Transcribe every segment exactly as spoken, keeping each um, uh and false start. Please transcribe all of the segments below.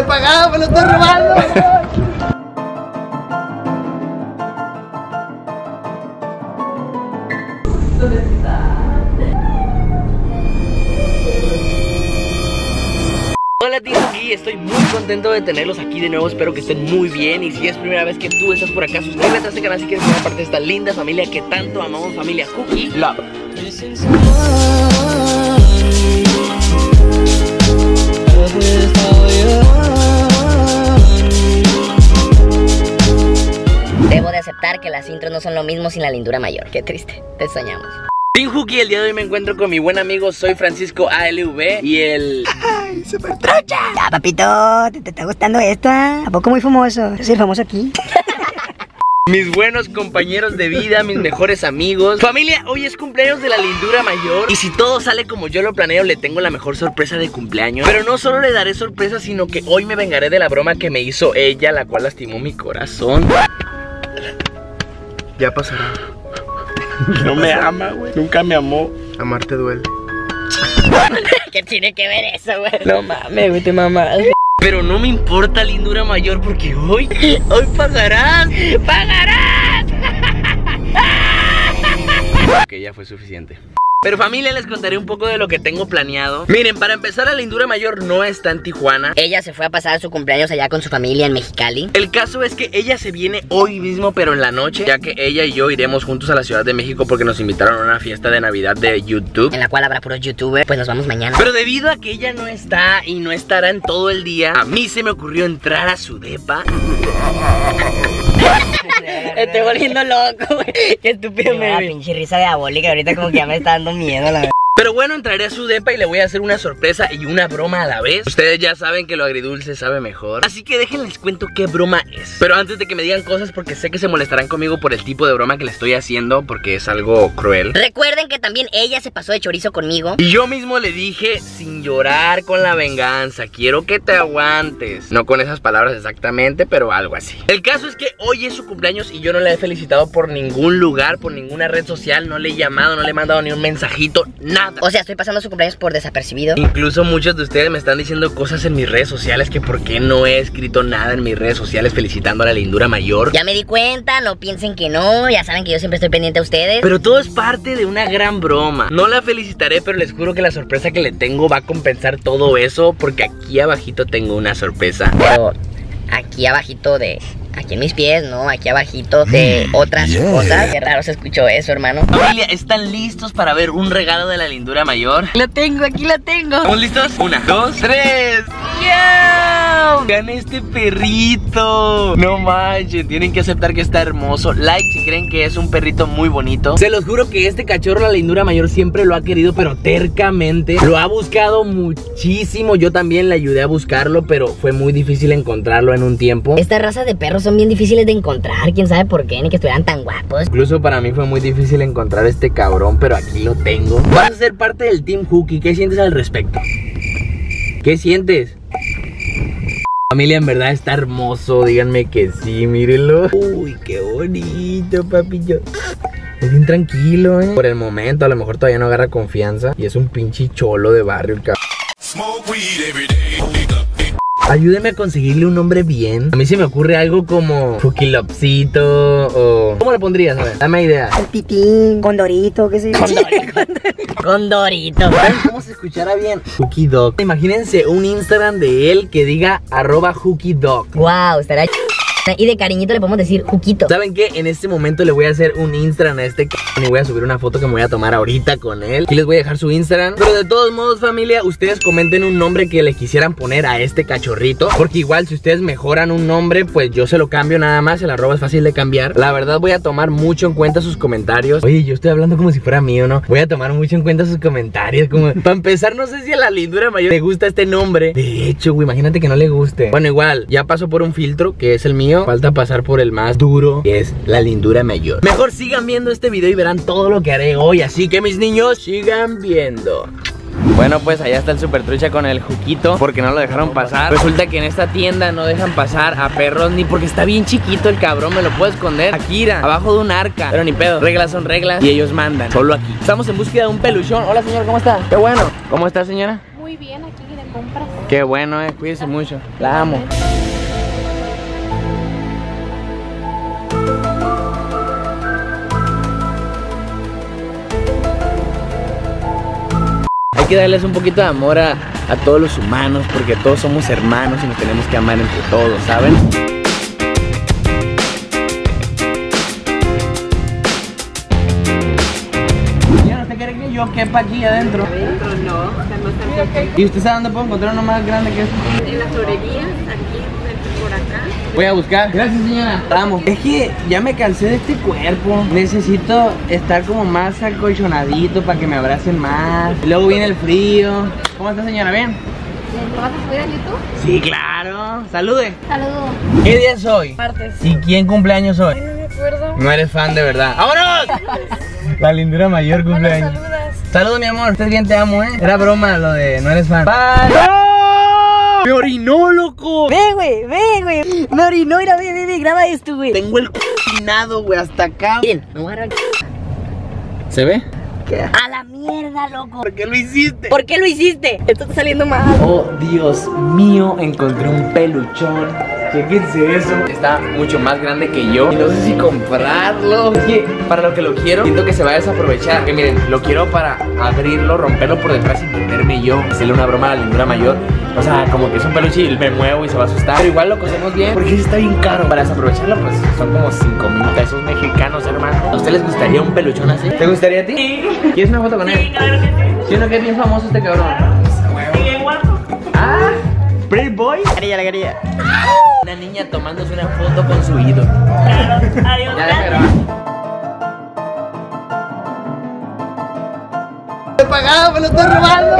he pagado, me lo estoy robando. ¿Dónde está? Hola tío, aquí estoy muy contento de tenerlos aquí de nuevo, espero que estén muy bien. Y si es primera vez que tú estás por acá, suscríbete a este canal si quieres formar parte de esta linda familia que tanto amamos, familia Cookie Love. Debo de aceptar que las intros no son lo mismo sin la lindura mayor. Qué triste, te extrañamos. Team Cookie, el día de hoy me encuentro con mi buen amigo, soy Francisco A L V y el... ¡Ay, super trucha! Ya, papito, ¿te, te está gustando esta? ¿A poco muy famoso? ¿Es el famoso aquí? Mis buenos compañeros de vida, mis mejores amigos. Familia, hoy es cumpleaños de la lindura mayor. Y si todo sale como yo lo planeo, le tengo la mejor sorpresa de cumpleaños. Pero no solo le daré sorpresa, sino que hoy me vengaré de la broma que me hizo ella, la cual lastimó mi corazón. Ya pasará. No me ama, güey. Nunca me amó. Amarte duele. ¿Qué tiene que ver eso, güey? No mames, güey, te mamas. Pero no me importa, lindura mayor, porque hoy, hoy pagarás, pagarás. Ok, ya fue suficiente. Pero familia, les contaré un poco de lo que tengo planeado. Miren, para empezar, la lindura mayor no está en Tijuana. Ella se fue a pasar su cumpleaños allá con su familia en Mexicali. El caso es que ella se viene hoy mismo, pero en la noche, ya que ella y yo iremos juntos a la Ciudad de México porque nos invitaron a una fiesta de Navidad de YouTube, en la cual habrá puros youtubers, pues nos vamos mañana. Pero debido a que ella no está y no estará en todo el día, a mí se me ocurrió entrar a su depa. Estoy volviendo loco, güey. Qué estúpido me vi. Pinche risa diabólica, ahorita como que ya me está dando miedo, la verdad. Pero bueno, entraré a su depa y le voy a hacer una sorpresa y una broma a la vez. Ustedes ya saben que lo agridulce sabe mejor, así que déjenles cuento qué broma es. Pero antes de que me digan cosas, porque sé que se molestarán conmigo por el tipo de broma que le estoy haciendo, porque es algo cruel. Recuerden que también ella se pasó de chorizo conmigo. Y yo mismo le dije, sin llorar con la venganza, quiero que te aguantes. No con esas palabras exactamente, pero algo así. El caso es que hoy es su cumpleaños y yo no le he felicitado por ningún lugar, por ninguna red social. No le he llamado, no le he mandado ni un mensajito, nada. O sea, estoy pasando su cumpleaños por desapercibido. Incluso muchos de ustedes me están diciendo cosas en mis redes sociales, que por qué no he escrito nada en mis redes sociales felicitando a la lindura mayor. Ya me di cuenta, no piensen que no. Ya saben que yo siempre estoy pendiente a ustedes. Pero todo es parte de una gran broma. No la felicitaré, pero les juro que la sorpresa que le tengo va a compensar todo eso, porque aquí abajito tengo una sorpresa. Pero aquí abajito de... aquí en mis pies, ¿no? Aquí abajito de otras yeah. cosas. Qué raro se escuchó eso, hermano. Familia, ¿están listos para ver un regalo de la lindura mayor? Lo tengo, aquí lo tengo. ¿Estamos listos? Una, dos, tres. ¡Yeah! Vean este perrito. No manches, tienen que aceptar que está hermoso. Like si creen que es un perrito muy bonito. Se los juro que este cachorro, la lindura mayor, siempre lo ha querido, pero tercamente. Lo ha buscado muchísimo. Yo también le ayudé a buscarlo, pero fue muy difícil encontrarlo en un tiempo. Esta raza de perros son bien difíciles de encontrar, quién sabe por qué, ni que estuvieran tan guapos. Incluso para mí fue muy difícil encontrar este cabrón, pero aquí lo tengo. Vas a ser parte del Team Cookie, ¿qué sientes al respecto? ¿Qué sientes? Familia, en verdad está hermoso, díganme que sí, mírenlo. Uy, qué bonito, papillo. Es bien tranquilo, eh. Por el momento, a lo mejor todavía no agarra confianza. Y es un pinche cholo de barrio el cabrón. Ayúdeme a conseguirle un nombre bien. A mí se me ocurre algo como Cookie Lopsito o... ¿cómo le pondrías? A ver, dame idea. El Pitín, Condorito, qué sé yo. Condorito. Condorito. ¿Cómo se escuchará bien? Cookie Dog. Imagínense un Instagram de él que diga arroba Cookie Dog. Wow, estará... y de cariñito le podemos decir Juquito. ¿Saben qué? En este momento le voy a hacer un Instagram a este c*** y voy a subir una foto que me voy a tomar ahorita con él. Aquí les voy a dejar su Instagram. Pero de todos modos, familia, ustedes comenten un nombre que le quisieran poner a este cachorrito, porque igual si ustedes mejoran un nombre, pues yo se lo cambio nada más. El arroba es fácil de cambiar. La verdad voy a tomar mucho en cuenta sus comentarios. Oye, yo estoy hablando como si fuera mío, ¿no? Voy a tomar mucho en cuenta sus comentarios. Como... para empezar, no sé si a la lindura mayor le gusta este nombre. De hecho, güey, imagínate que no le guste. Bueno, igual, ya pasó por un filtro, que es el mío. Falta pasar por por el más duro, que es la lindura mayor. Mejor sigan viendo este video y verán todo lo que haré hoy. Así que mis niños, sigan viendo. Bueno, pues allá está el super trucha con el Juquito, porque no lo dejaron pasar. Resulta que en esta tienda no dejan pasar a perros, ni porque está bien chiquito el cabrón. Me lo puedo esconder aquí, irá, abajo de un arca. Pero ni pedo, reglas son reglas y ellos mandan, solo aquí. Estamos en búsqueda de un peluchón. Hola señor, ¿cómo está? Qué bueno. ¿Cómo está señora? Muy bien, aquí en el compras. Qué bueno, eh, cuídese mucho. La amo. Hay que darles un poquito de amor a, a todos los humanos, porque todos somos hermanos y nos tenemos que amar entre todos, ¿saben? Yo quepa aquí adentro. Adentro no, ¿Y usted sabe dónde puedo encontrar uno más grande que este? en las orerías, aquí, por acá. Voy a buscar. Gracias, señora. Vamos. Es que ya me cansé de este cuerpo. Necesito estar como más acolchonadito para que me abracen más. Luego viene el frío. ¿Cómo está, señora? ¿Bien? ¿Lo vas a subir al YouTube? Sí, claro. Salude. Saludos. ¿Qué día es hoy? Martes. ¿Y quién cumpleaños hoy? No me acuerdo. No eres fan de verdad. ¡Vámonos! La lindura mayor cumpleaños. Saludas. Saludos, mi amor. Estás bien, te amo, ¿eh? Era broma lo de no eres fan. ¡No! ¡Me orinó, loco! Ve, güey, ve, güey. Me orinó, mira, ve, ve, ve, graba esto, güey. Tengo el c***nado, güey, hasta acá. Bien, me voy a grabar. ¿Se ve? A la mierda, loco. ¿Por qué lo hiciste? ¿Por qué lo hiciste? Esto está saliendo mal. Oh, Dios mío, encontré un peluchón. Chequense eso. Está mucho más grande que yo y no sé si comprarlo. Es que para lo que lo quiero, siento que se va a desaprovechar. Que miren, lo quiero para abrirlo, romperlo por detrás y meterme yo, hacerle una broma a la lindura mayor. O sea, como que es un peluche y me muevo y se va a asustar. Pero igual lo cosemos bien porque está bien caro. Para desaprovecharlo, pues son como cinco mil pesos mexicanos, hermano. ¿A usted les gustaría un peluchón así? ¿Te gustaría a ti? Sí. ¿Quieres una foto con él? Sí, claro que sí. ¿Sí o no que es bien famoso este cabrón? Sí, bien guapo. Ah, Pretty Boy. Garilla, la garilla. Una niña tomándose una foto con su ídolo. Adiós. Ya deja de grabar. Te he pagado, me lo estoy robando.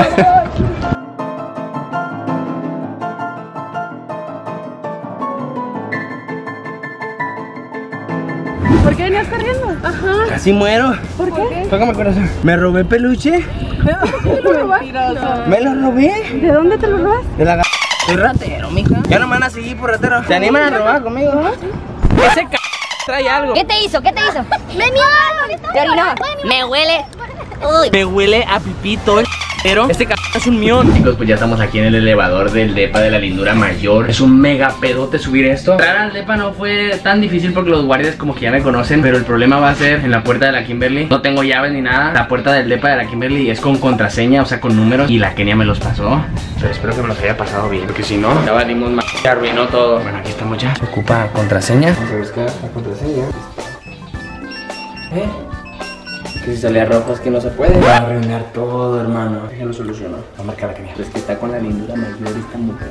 ¿Por qué venías corriendo? Ajá. Casi muero. ¿Por qué? Tócame el corazón. ¿Me robé peluche? Mentiroso. ¿Me lo robé? ¿De dónde te lo robas? De la g... Soy ratero, mija. Ya no me van a seguir por ratero. ¿Se animan a robar conmigo? Ese c... trae algo. ¿Qué te hizo? ¿Qué te hizo? ¡Me mió! ¿Te orinó? Me huele. Uy. Me huele a pipito el pero este c... es un mión. Chicos, pues ya estamos aquí en el elevador del depa de la lindura mayor. Es un mega pedote subir esto. Entrar al depa no fue tan difícil porque los guardias como que ya me conocen, pero el problema va a ser en la puerta de la Kimberly. No tengo llaves ni nada. La puerta del depa de la Kimberly es con contraseña, o sea, con números, y la Kenia me los pasó. Pero espero que me los haya pasado bien, porque si no, ya valimos más. Se arruinó todo. Bueno, aquí estamos ya. Se ocupa contraseña. Vamos a buscar la contraseña. ¿Eh? Que si sale a rojo es que no se puede. Va a arruinar todo, hermano. Ya lo solucionó. Vamos a marcar la Kenia. Es que está con la lindura mayor esta mujer.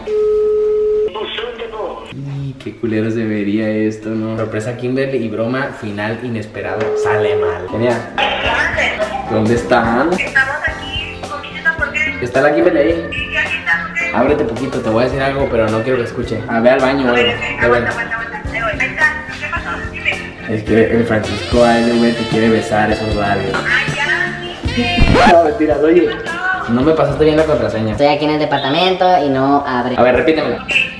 Y qué culero se vería esto, ¿no? Sorpresa Kimberly y broma final inesperado. Sale mal. Kenia. ¿Dónde están? Estamos aquí, poquito, ¿por qué? ¿Está la Kimberly ahí? Sí, sí, aquí está, ¿por qué? Ábrete poquito, te voy a decir algo, pero no quiero que escuche. Ah, ve al baño o algo. Aguanta, aguanta, aguanta, ahí voy. Ahí está, ¿qué pasó? Dime. Es que el Francisco A L V te quiere besar esos labios. Ay, ya, sí. No, mentiras, oye. No me pasaste bien la contraseña. Estoy aquí en el departamento y no abre. A ver, repítemela.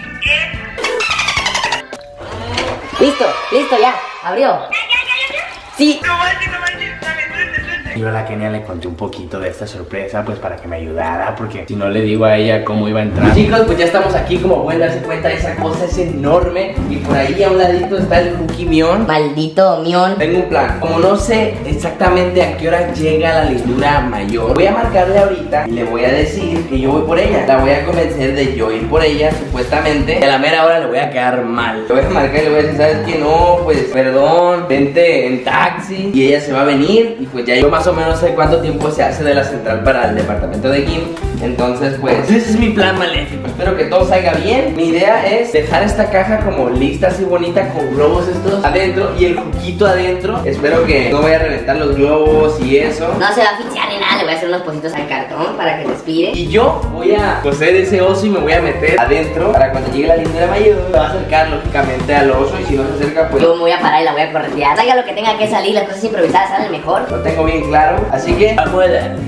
Listo, listo, ya. Abrió. Sí. No manches, no manches, dale, suerte, suerte. Yo a la Kenia le conté un poquito de esta sorpresa, pues para que me ayudara, porque si no le digo a ella cómo iba a entrar. Chicos, pues ya estamos aquí, como pueden darse cuenta, esa cosa es enorme. Y por ahí a un ladito está el Cookie Mion. Maldito mión. Tengo un plan. Como no sé exactamente a qué hora llega la lindura mayor, voy a marcarle ahorita y le voy a decir que yo voy por ella. La voy a convencer de yo ir por ella, supuestamente. Y a la mera hora le voy a quedar mal. Le voy a marcar y le voy a decir, ¿sabes qué? No, pues perdón, vente en taxi. Y ella se va a venir. Y pues ya yo más o menos sé cuánto tiempo se hace de la central para el departamento de Kim. Entonces pues ese es mi plan maléfico. Espero que todo salga bien. Mi idea es dejar esta caja como lista, así bonita, con globos estos adentro y el juguito adentro. Espero que no vaya a reventar los globos y eso. No se va a asfixiar ni nada. Le voy a hacer unos pocitos al cartón para que respire. Y yo voy a coser ese oso y me voy a meter adentro para cuando llegue la lindura mayor. Se va a acercar lógicamente al oso y si no se acerca pues Yo me voy a parar y la voy a corretear. Salga lo que tenga que salir, las cosas improvisadas salen mejor. lo tengo bien claro. Así que afuera.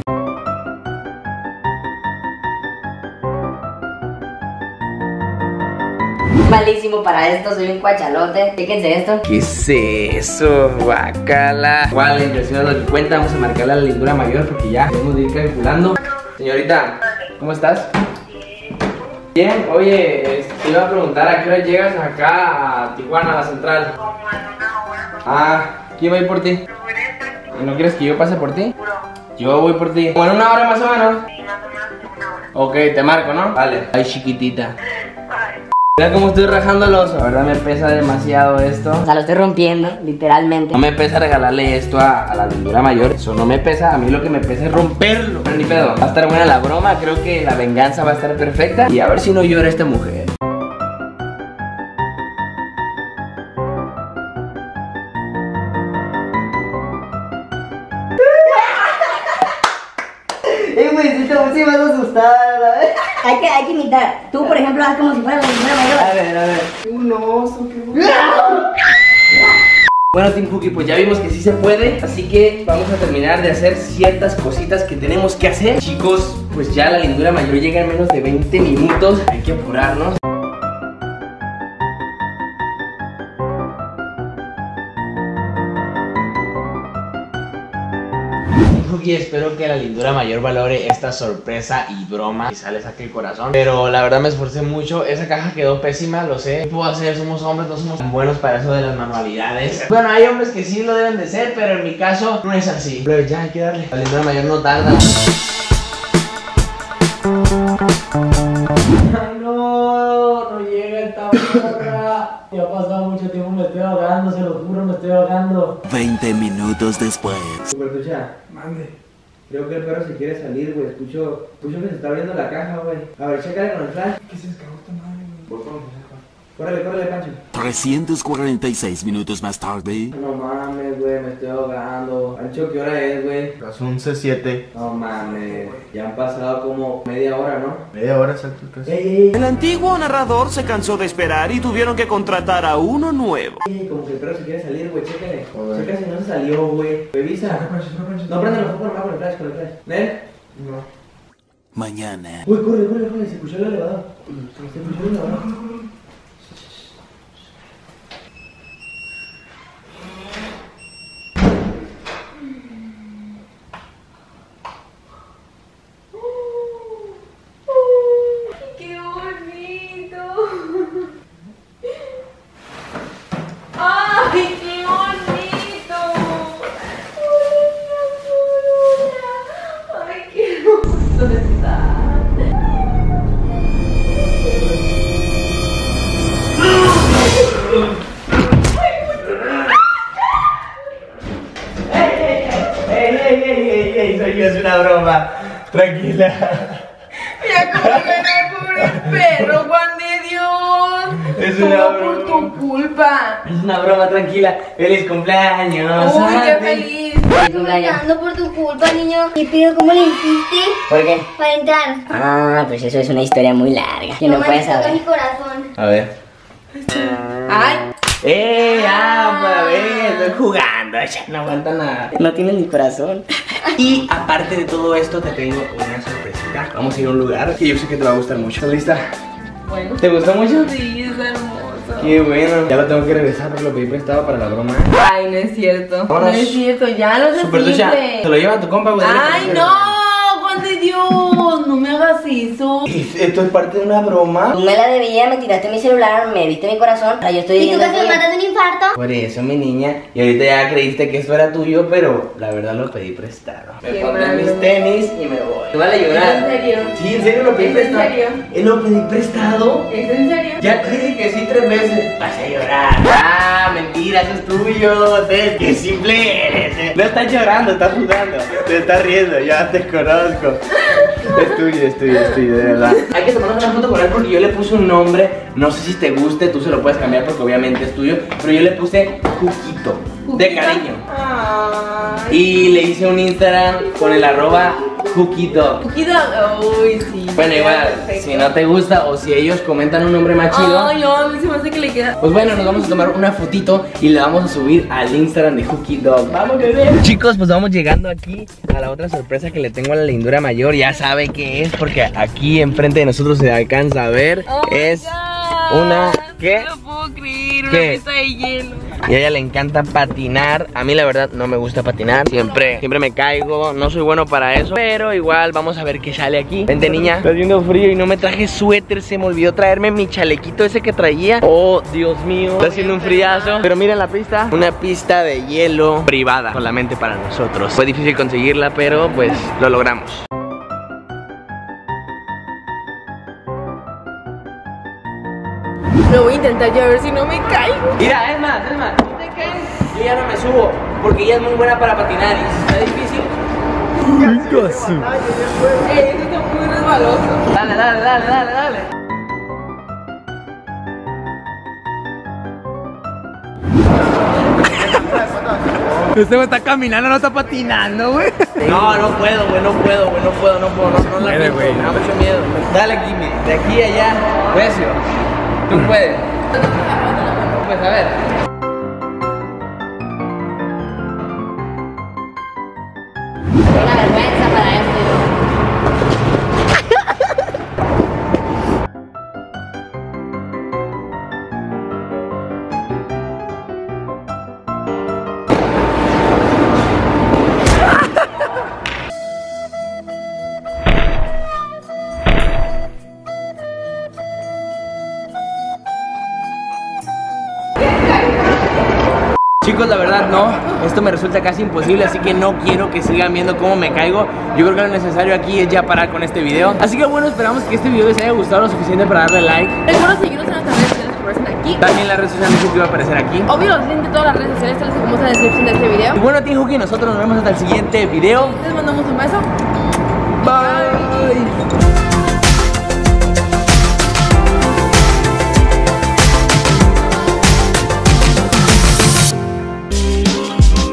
Malísimo para esto, soy un cuachalote. Fíjense esto. ¿Qué es eso? Guacala. ¿Cuál la impresión es lo que cuenta? Vamos a marcarle a la lindura mayor porque ya debemos de ir calculando. Señorita, ¿cómo estás? Bien, oye, este, te iba a preguntar a qué hora llegas acá a Tijuana, a la central. Como en una hora. Ah, ¿quién va a ir por ti? ¿Tú eres? ¿Y no quieres que yo pase por ti? Seguro. Yo voy por ti. ¿Como en una hora más o menos? Sí, más o menos en una hora. Ok, te marco, ¿no? Vale. Ay, chiquitita. Bye. Mira cómo estoy rajando el oso. La verdad me pesa demasiado esto. O sea, lo estoy rompiendo, literalmente. No me pesa regalarle esto a, a la lindura mayor. Eso no me pesa. A mí lo que me pesa es romperlo. Pero ni pedo. Va a estar buena la broma. Creo que la venganza va a estar perfecta. Y a ver si no llora esta mujer. Eh, güey, si te sí vas a asustar, hay que, hay que imitar. Tú, por ejemplo, haz como si fuera la lindura mayor. A ver, a ver. Un oso, qué Bueno, Team Cookie, pues ya vimos que sí se puede. Así que vamos a terminar de hacer ciertas cositas que tenemos que hacer. Chicos, pues ya la lindura mayor llega en menos de veinte minutos. Hay que apurarnos. Cookie, espero que la lindura mayor valore esta sorpresa y broma. Quizá le saque el corazón, pero la verdad me esforcé mucho. Esa caja quedó pésima, lo sé. ¿Qué puedo hacer? Somos hombres, no somos tan buenos para eso de las manualidades. Bueno, hay hombres que sí lo deben de ser, pero en mi caso no es así. Pero ya hay que darle. La lindura mayor no tarda. Ay, no, no llega esta morra. Ya ha pasado mucho tiempo, me estoy ahogando, se lo juro, me estoy ahogando. veinte minutos después. Supertucha, mande. Creo que el perro se quiere salir, güey. Escucho, escucho que se está abriendo la caja, güey. A ver, chécale con el flash. ¿Qué se escapó esta madre, güey? Córrele, córrele, Pancho. trescientos cuarenta y seis minutos más tarde. No mames, güey, me estoy ahogando. Pancho, ¿qué hora es, güey? Las once siete. No mames, ya han pasado como media hora, ¿no? Media hora exacto casi. Ey, ey, El antiguo narrador se cansó de esperar y tuvieron que contratar a uno nuevo. ey, como que el perro se quiere salir, güey, chécale. Joder. Chécale si no se salió, güey. Revisa. No, prende los focos nomás con el flash, con el flash. ¿Nen? No. Mañana. Uy, corre, corre, corre, se escuchó el elevador. Se escuchó el elevador. ¡Qué bonito! ¡Ay, qué bonito! ¡Ay, qué hermoso está! ¡Ey, ey, ey, ey, ey! Soy yo, es una broma. Tranquila. Mira cómo me da pobre perro, Juan de Dios. Es una Todo broma. por tu culpa. Es una broma, tranquila. ¡Feliz cumpleaños! Uy, qué Santi! feliz. Estoy Dando por tu culpa, niño. ¿Qué pido? ¿Cómo le hiciste ¿Por qué? para entrar? Ah, pues eso es una historia muy larga. Que no me puedes toca mi saber. corazón. A ver. Ay, ¡Eh! ¡Ah! Para ver, estoy jugando. Ya no aguanta nada. No tienes mi corazón. Y aparte de todo esto, te tengo una sorpresita. Vamos a ir a un lugar que yo sé que te va a gustar mucho. ¿Estás lista? bueno. ¿Te gustó mucho? Sí, es hermoso. Qué bueno. Ya lo tengo que regresar porque lo pedí prestado para la broma. Ay, no es cierto. Vámonos. No es cierto, ya no se Supertucha, siente. te lo lleva tu compa, güey. Ay, no, Juan de Dios, no me hagas eso. Esto es parte de una broma. Tú me la debías, me tiraste mi celular, me viste mi corazón. Ahora yo estoy ¿Y tú viviendo casi me aquí. matas de un infarto? Por eso, mi niña. Y ahorita ya creíste que esto era tuyo, pero la verdad lo pedí prestado. Me Qué pondré malo. mis tenis y me voy. ¿Te vale a llorar? ¿En serio? Sí, en serio lo pedí ¿Es en prestado. serio? ¿Eh, lo pedí prestado? ¿Es en serio? Ya te dije que sí tres veces. Vas a llorar. Ah, mentira, eso es tuyo. Ted, qué simple eres. eh. No estás llorando, estás jugando. Te estás riendo, ya te conozco. Es tuyo, es tuyo, es tuyo, de verdad. Hay que tomarnos una foto con él porque yo le puse un nombre. No sé si te guste, tú se lo puedes cambiar porque obviamente es tuyo. Pero yo le puse Juquito, de cariño. Ay. Y le hice un Instagram con el arroba Juquito. Poquito. Uy, sí. Bueno, queda igual, perfecto. si no te gusta o si ellos comentan un nombre más chido, Ay, no, a mí se me hace que le queda. pues bueno, nos vamos a tomar una fotito y la vamos a subir al Instagram de Hooky Dog. ¡Vamos, bebé! Chicos, pues vamos llegando aquí a la otra sorpresa que le tengo a la lindura mayor. Ya sabe qué es, porque aquí enfrente de nosotros se alcanza a ver. Oh my es God. una... ¿Qué? No lo puedo creer, una ¿Qué? pieza de hielo. Y a ella le encanta patinar. A mí la verdad no me gusta patinar. Siempre, siempre me caigo. No soy bueno para eso. Pero igual vamos a ver qué sale aquí. Vente, niña. Está haciendo frío y no me traje suéter. Se me olvidó traerme mi chalequito ese que traía. Oh, Dios mío. Está haciendo un friazo. Pero miren la pista. Una pista de hielo privada. Solamente para nosotros. Fue difícil conseguirla, pero pues lo logramos. Lo voy a intentar yo a ver si no me caigo. Mira, es más, es más, tú te caes, yo ya no me subo, porque ella es muy buena para patinar y si está difícil. Eh, esto está muy resbaloso. Dale, dale, dale, dale, dale. Este güey está caminando, no está patinando, güey. No, no puedo, güey, no puedo, güey, no puedo, no puedo, no, no la Puede, pienso, güey. me da mucho miedo. Dale, Jimmy, de aquí a allá, recio. Tú puedes. Pues a ver. Una vergüenza para esto. Chicos, la verdad no, esto me resulta casi imposible, así que no quiero que sigan viendo cómo me caigo. Yo creo que lo necesario aquí es ya parar con este video. Así que bueno, esperamos que este video les haya gustado lo suficiente para darle like. Recuerda seguirnos en nuestras redes sociales que aparecen aquí. También la red social de Hooky va a aparecer aquí. Obvio, los links de todas las redes sociales te los dejamos en la descripción de este video. Y bueno, Team Hooky, nosotros nos vemos hasta el siguiente video. Les mandamos un beso. Bye.